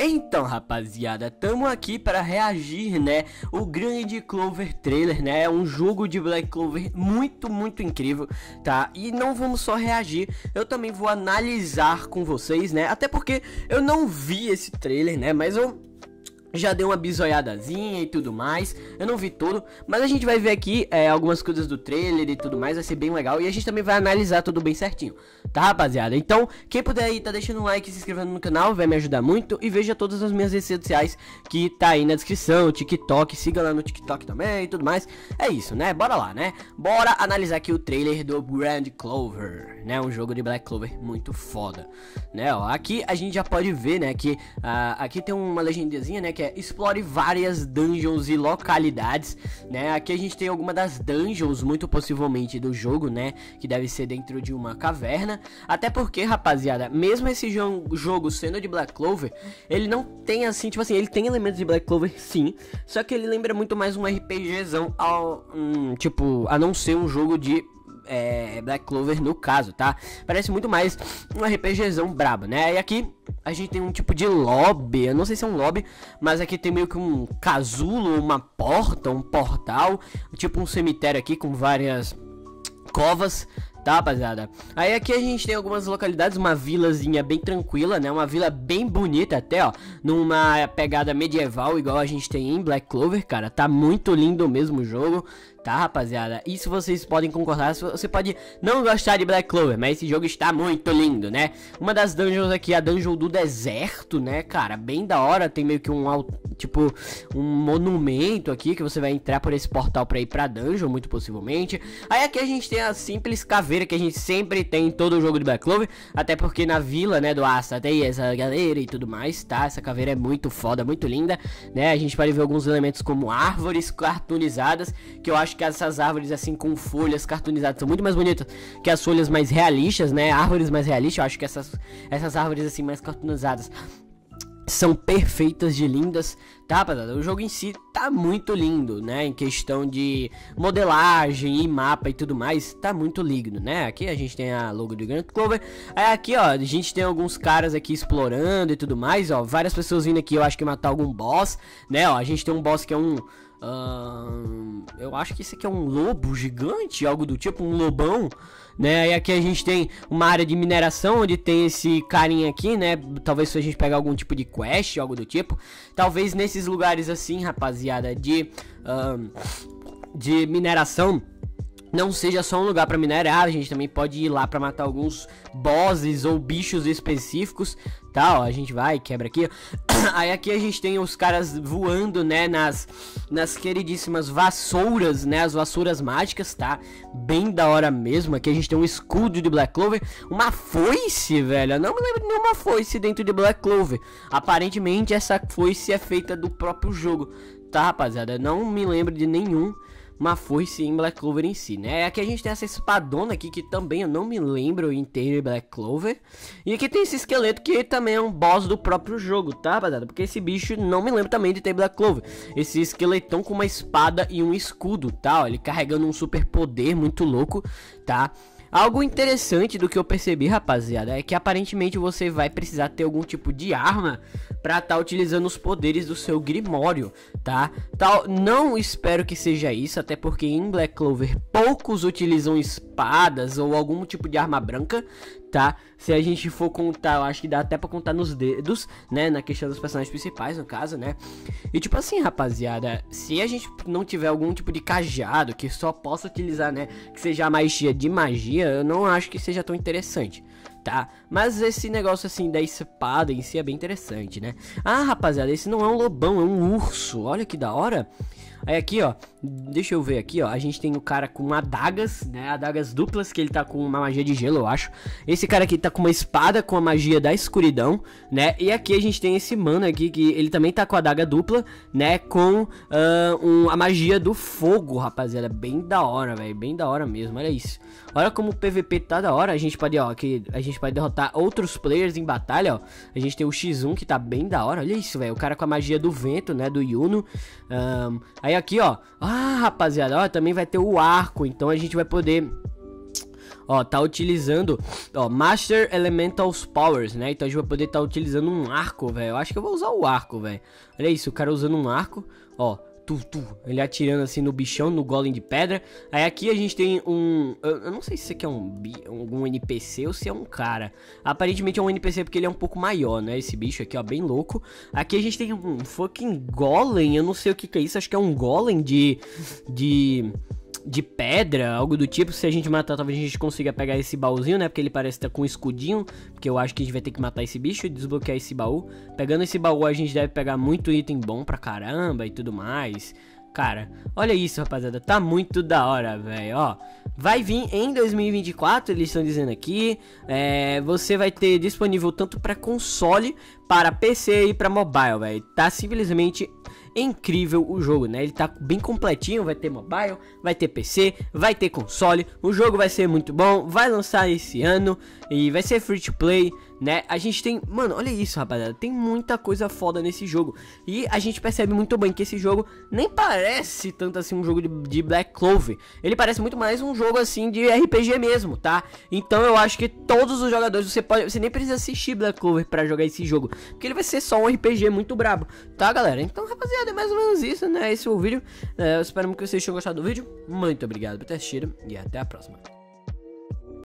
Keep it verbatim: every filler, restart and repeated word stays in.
Então, rapaziada, tamo aqui para reagir, né, o grande Clover trailer, né, é um jogo de Black Clover muito, muito incrível, tá, e não vamos só reagir, eu também vou analisar com vocês, né, até porque eu não vi esse trailer, né, mas eu já dei uma bisoiadazinha e tudo mais. Eu não vi tudo, mas a gente vai ver aqui é, algumas coisas do trailer e tudo mais. Vai ser bem legal e a gente também vai analisar tudo bem certinho, tá, rapaziada? Então, quem puder aí, tá deixando um like e se inscrevendo no canal, vai me ajudar muito. E veja todas as minhas redes sociais que tá aí na descrição, TikTok, siga lá no TikTok também e tudo mais. É isso, né? Bora lá, né? Bora analisar aqui o trailer do Grand Clover, né? Um jogo de Black Clover muito foda, né? Ó, aqui a gente já pode ver, né, que uh, aqui tem uma legendazinha, né, que é explore várias dungeons e localidades, né? Aqui a gente tem alguma das dungeons, muito possivelmente do jogo, né? Que deve ser dentro de uma caverna. Até porque, rapaziada, mesmo esse jo jogo sendo de Black Clover, ele não tem assim, tipo assim, ele tem elementos de Black Clover, sim. Só que ele lembra muito mais um RPGzão, ao, um, tipo, a não ser um jogo de É, Black Clover no caso, tá? Parece muito mais um RPGzão brabo, né? E aqui a gente tem um tipo de lobby, eu não sei se é um lobby, mas aqui tem meio que um casulo, uma porta, um portal, tipo um cemitério aqui com várias covas, tá, rapaziada? Aí aqui a gente tem algumas localidades, uma vilazinha bem tranquila, né? Uma vila bem bonita até, ó, numa pegada medieval, igual a gente tem em Black Clover, cara. Tá muito lindo mesmo o jogo, tá, rapaziada? Isso vocês podem concordar, você pode não gostar de Black Clover, mas esse jogo está muito lindo, né? Uma das dungeons aqui é a dungeon do deserto, né, cara? Bem da hora, tem meio que um, tipo, um monumento aqui, que você vai entrar por esse portal pra ir pra dungeon, muito possivelmente. Aí aqui a gente tem a simples caveira que a gente sempre tem em todo o jogo de Black Clover, até porque na vila, né, do Asta tem essa galera e tudo mais, tá? Essa caveira é muito foda, muito linda, né? A gente pode ver alguns elementos como árvores cartoonizadas, que eu acho que essas árvores assim com folhas cartoonizadas são muito mais bonitas que as folhas mais realistas, né? Árvores mais realistas, eu acho que essas, essas árvores assim mais cartoonizadas são perfeitas de lindas, tá, rapaziada? O jogo em si tá muito lindo, né? Em questão de modelagem e mapa e tudo mais, tá muito lindo, né? Aqui a gente tem a logo do Grand Clover. Aí aqui, ó, a gente tem alguns caras aqui explorando e tudo mais, ó. Várias pessoas vindo aqui, eu acho que matar algum boss, né? Ó, a gente tem um boss que é um... Uh, eu acho que esse aqui é um lobo gigante, algo do tipo, um lobão, né? E aqui a gente tem uma área de mineração, onde tem esse carinha aqui, né? Talvez se a gente pegar algum tipo de quest, algo do tipo. Talvez nesses lugares assim, rapaziada, de, uh, de mineração, não seja só um lugar para minerar, a gente também pode ir lá para matar alguns bosses ou bichos específicos, tá? Ó, a gente vai, quebra aqui. Aí aqui a gente tem os caras voando, né, nas, nas queridíssimas vassouras, né, as vassouras mágicas, tá? Bem da hora mesmo. Aqui a gente tem um escudo de Black Clover, uma foice, velho. Eu não me lembro de nenhuma foice dentro de Black Clover. Aparentemente essa foice é feita do próprio jogo, tá, rapaziada? Eu não me lembro de nenhum uma foice em Black Clover em si, né? Aqui a gente tem essa espadona aqui, que também eu não me lembro inteiro em Black Clover. E aqui tem esse esqueleto, que também é um boss do próprio jogo, tá, rapaziada? Porque esse bicho não me lembro também de ter Black Clover. Esse esqueletão com uma espada e um escudo, tá? Ó, ele carregando um super poder muito louco, tá? Algo interessante do que eu percebi, rapaziada, é que aparentemente você vai precisar ter algum tipo de arma pra estar tá utilizando os poderes do seu Grimório, tá? Tal, não espero que seja isso, até porque em Black Clover poucos utilizam espadas ou algum tipo de arma branca, tá? Se a gente for contar, eu acho que dá até pra contar nos dedos, né? Na questão dos personagens principais, no caso, né? E tipo assim, rapaziada, se a gente não tiver algum tipo de cajado que só possa utilizar, né? Que seja a magia de magia, eu não acho que seja tão interessante, tá? Mas esse negócio assim da espada em si é bem interessante, né? Ah, rapaziada, esse não é um lobão, é um urso. Olha que da hora. Aí aqui, ó, deixa eu ver aqui, ó, a gente tem o cara com adagas, né, adagas duplas, que ele tá com uma magia de gelo, eu acho. Esse cara aqui tá com uma espada com a magia da escuridão, né, e aqui a gente tem esse mano aqui, que ele também tá com a adaga dupla, né, com uh, um, a magia do fogo, rapaziada. Bem da hora, velho, bem da hora mesmo, olha isso. Olha como o P V P tá da hora, a gente pode, ó, que a gente pode derrotar outros players em batalha, ó. A gente tem o X um que tá bem da hora, olha isso, velho, o cara com a magia do vento, né, do Yuno. Um, aí aqui, ó, ah, rapaziada, ó, também vai ter o arco, então a gente vai poder... ó, tá utilizando, ó, Master Elementals Powers, né? Então a gente vai poder tá utilizando um arco, velho. Eu acho que eu vou usar o arco, velho. Olha isso, o cara usando um arco, ó. Tu, tu, ele atirando assim no bichão, no golem de pedra. Aí aqui a gente tem um... Eu, eu não sei se isso aqui é um, algum N P C ou se é um cara. Aparentemente é um N P C porque ele é um pouco maior, né? Esse bicho aqui, ó, bem louco. Aqui a gente tem um fucking golem. Eu não sei o que que é isso. Acho que é um golem de... De... de pedra, algo do tipo. Se a gente matar, talvez a gente consiga pegar esse baúzinho, né? Porque ele parece estar com um escudinho. Porque eu acho que a gente vai ter que matar esse bicho e desbloquear esse baú. Pegando esse baú, a gente deve pegar muito item bom pra caramba e tudo mais. Cara, olha isso, rapaziada. Tá muito da hora, velho. Ó, vai vir em dois mil e vinte e quatro, eles estão dizendo aqui. É, você vai ter disponível tanto pra console, para P C e pra mobile, velho. Tá simplesmente... incrível o jogo, né? Ele tá bem completinho, vai ter mobile, vai ter P C, vai ter console. O jogo vai ser muito bom, vai lançar esse ano e vai ser free to play, né? A gente tem, mano, olha isso, rapaziada, tem muita coisa foda nesse jogo. E a gente percebe muito bem que esse jogo nem parece tanto assim um jogo de, de Black Clover. Ele parece muito mais um jogo assim de R P G mesmo, tá? Então eu acho que todos os jogadores, você pode, você nem precisa assistir Black Clover pra jogar esse jogo, porque ele vai ser só um R P G muito brabo, tá, galera? Então, rapaziada, é mais ou menos isso, né? Esse é o vídeo. É, eu espero que vocês tenham gostado do vídeo. Muito obrigado por ter assistido e até a próxima.